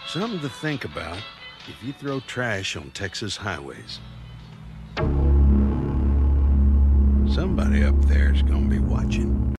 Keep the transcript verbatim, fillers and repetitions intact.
Something to think about if you throw trash on Texas highways. Somebody up there's gonna be watching.